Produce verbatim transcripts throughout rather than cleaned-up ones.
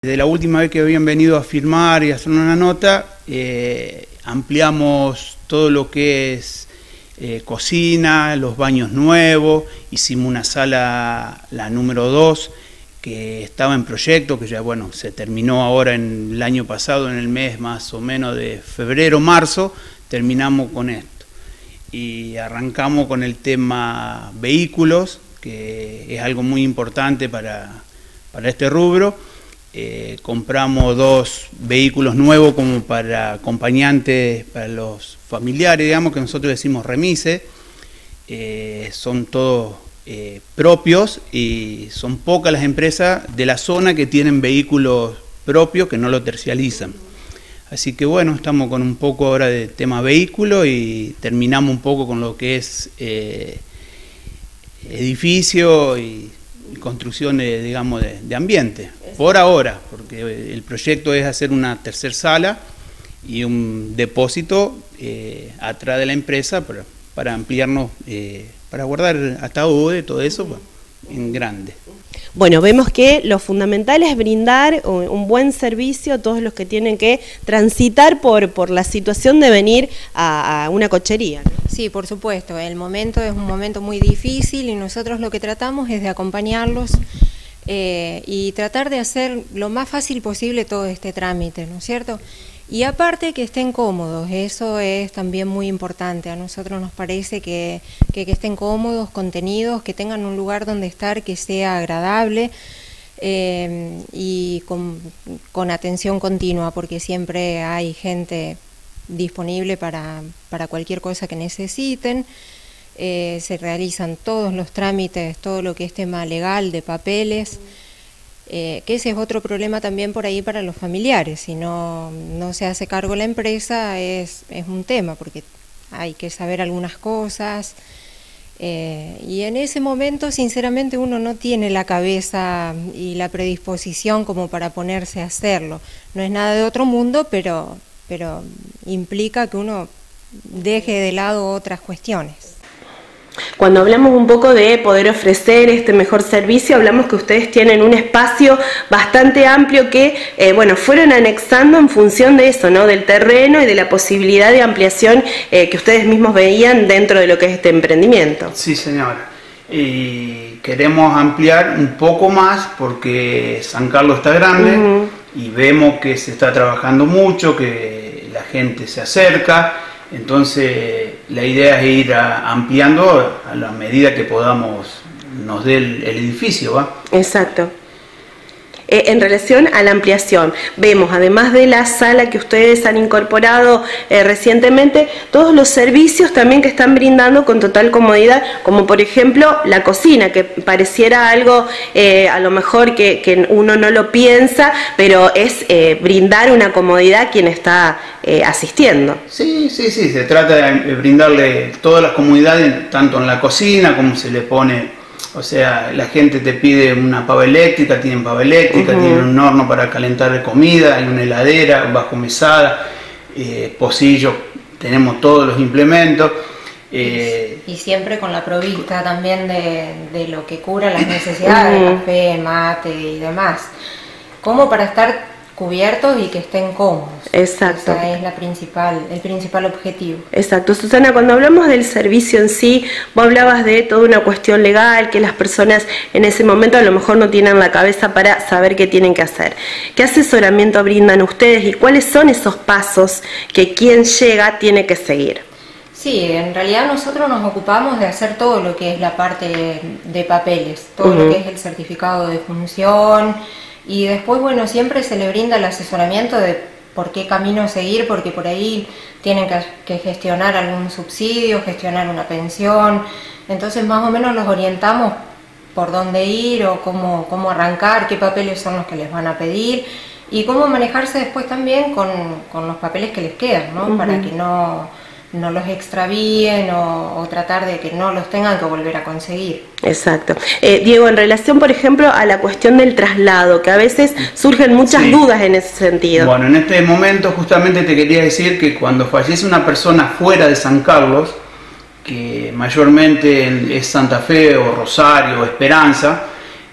De la última vez que habían venido a filmar y a hacer una nota, eh, ampliamos todo lo que es eh, cocina, los baños nuevos, hicimos una sala, la número dos, que estaba en proyecto, que ya bueno, se terminó ahora en el año pasado, en el mes más o menos de febrero, marzo, terminamos con esto. Y arrancamos con el tema vehículos, que es algo muy importante para, para este rubro. Eh, compramos dos vehículos nuevos como para acompañantes, para los familiares, digamos, que nosotros decimos remises. Eh, son todos eh, propios y son pocas las empresas de la zona que tienen vehículos propios que no lo tercializan. Así que bueno, estamos con un poco ahora de tema vehículo y terminamos un poco con lo que es eh, edificio y construcción de, digamos, de, de ambiente, por ahora, porque el proyecto es hacer una tercera sala y un depósito eh, atrás de la empresa para, para ampliarnos, eh, para guardar ataúdes, todo eso pues, en grande. Bueno, vemos que lo fundamental es brindar un buen servicio a todos los que tienen que transitar por, por la situación de venir a, a una cochería, ¿no? Sí, por supuesto, el momento es un momento muy difícil y nosotros lo que tratamos es de acompañarlos eh, y tratar de hacer lo más fácil posible todo este trámite, ¿no es cierto? Y aparte que estén cómodos, eso es también muy importante. A nosotros nos parece que, que, que estén cómodos, contenidos, que tengan un lugar donde estar que sea agradable eh, y con, con atención continua, porque siempre hay gente disponible para, para cualquier cosa que necesiten. Eh, se realizan todos los trámites, todo lo que es tema legal de papeles. Eh, que ese es otro problema también por ahí para los familiares. Si no, no se hace cargo la empresa es, es un tema, porque hay que saber algunas cosas eh, y en ese momento sinceramente uno no tiene la cabeza y la predisposición como para ponerse a hacerlo. No es nada de otro mundo, pero, pero implica que uno deje de lado otras cuestiones. Cuando hablamos un poco de poder ofrecer este mejor servicio, hablamos que ustedes tienen un espacio bastante amplio que, eh, bueno, fueron anexando en función de eso, ¿no? Del terreno y de la posibilidad de ampliación eh, que ustedes mismos veían dentro de lo que es este emprendimiento. Sí, señora. Y queremos ampliar un poco más porque San Carlos está grande uh-huh. y vemos que se está trabajando mucho, que la gente se acerca. Entonces la idea es ir a, ampliando a la medida que podamos, nos dé el, el edificio, ¿va? Exacto. Eh, en relación a la ampliación, vemos además de la sala que ustedes han incorporado eh, recientemente, todos los servicios también que están brindando con total comodidad, como por ejemplo la cocina, que pareciera algo eh, a lo mejor que, que uno no lo piensa, pero es eh, brindar una comodidad a quien está eh, asistiendo. Sí, sí, sí, se trata de brindarle todas las comodidades, tanto en la cocina como se le pone. O sea, la gente te pide una pava eléctrica, tienen pava eléctrica, uh-huh. tienen un horno para calentar comida, hay una heladera, bajo mesada, eh, pocillo, tenemos todos los implementos. Eh, y siempre con la provista también de, de lo que cura las necesidades, uh-huh. café, mate y demás, como para estar cubiertos y que estén cómodos. Exacto. Esa es la principal, el principal objetivo. Exacto. Susana, cuando hablamos del servicio en sí, vos hablabas de toda una cuestión legal, que las personas en ese momento a lo mejor no tienen la cabeza para saber qué tienen que hacer. ¿Qué asesoramiento brindan ustedes y cuáles son esos pasos que quien llega tiene que seguir? Sí, en realidad nosotros nos ocupamos de hacer todo lo que es la parte de papeles, todo uh-huh. lo que es el certificado de función. Y después, bueno, siempre se le brinda el asesoramiento de por qué camino seguir, porque por ahí tienen que, que gestionar algún subsidio, gestionar una pensión. Entonces, más o menos los orientamos por dónde ir o cómo, cómo arrancar, qué papeles son los que les van a pedir y cómo manejarse después también con, con los papeles que les quedan, ¿no? Uh-huh. Para que no... no los extravíen o, o tratar de que no los tengan que volver a conseguir. Exacto. Eh, Diego, en relación, por ejemplo, a la cuestión del traslado, que a veces surgen muchas sí. dudas en ese sentido. Bueno, en este momento justamente te quería decir que cuando fallece una persona fuera de San Carlos, que mayormente es Santa Fe o Rosario o Esperanza,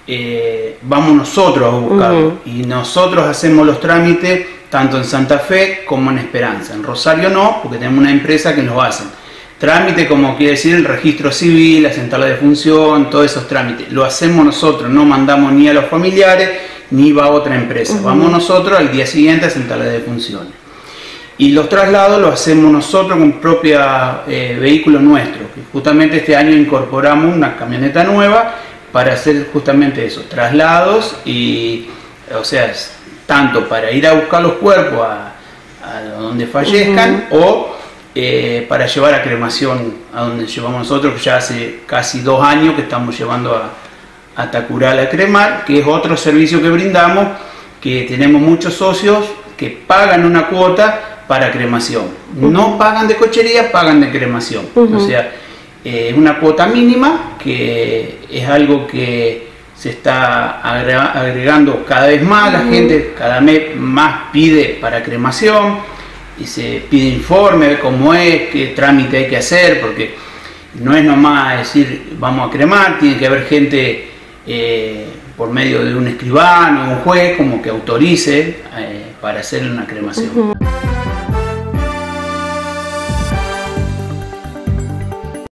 eh, vamos nosotros a buscarlo. Uh-huh. Y nosotros hacemos los trámites tanto en Santa Fe como en Esperanza. En Rosario no, porque tenemos una empresa que los hace. Trámite, como quiere decir, el registro civil, la central de función, todos esos trámites. Lo hacemos nosotros, no mandamos ni a los familiares, ni va a otra empresa. Uh-huh. Vamos nosotros al día siguiente a centrales de funciones. Y los traslados los hacemos nosotros con propio eh, vehículo nuestro. Justamente este año incorporamos una camioneta nueva para hacer justamente eso, traslados y, o sea, tanto para ir a buscar los cuerpos a, a donde fallezcan uh-huh. o Eh, para llevar a cremación a donde llevamos nosotros, que ya hace casi dos años que estamos llevando a, a Tacural a cremar, que es otro servicio que brindamos, que tenemos muchos socios que pagan una cuota para cremación. Uh-huh. No pagan de cochería, pagan de cremación. Uh-huh. O sea, es eh, una cuota mínima, que es algo que se está agregando cada vez más. Uh-huh. La gente cada vez más pide para cremación. Y se pide informe de cómo es, qué trámite hay que hacer, porque no es nomás decir vamos a cremar, tiene que haber gente eh, por medio de un escribano o un juez como que autorice eh, para hacer una cremación. Uh-huh.